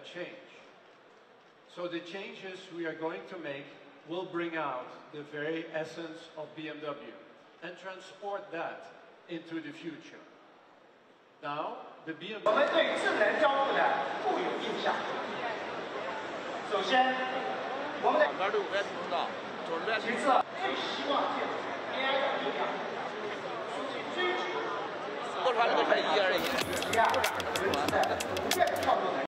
change. So the changes we are going to make will bring out the very essence of BMW and transport that into the future. Now, the BMW... 我们对智能交互的固有印象。首先，我们的其次最希望借助 AI 的力量，出去追求。第二，人在不变的创作能力。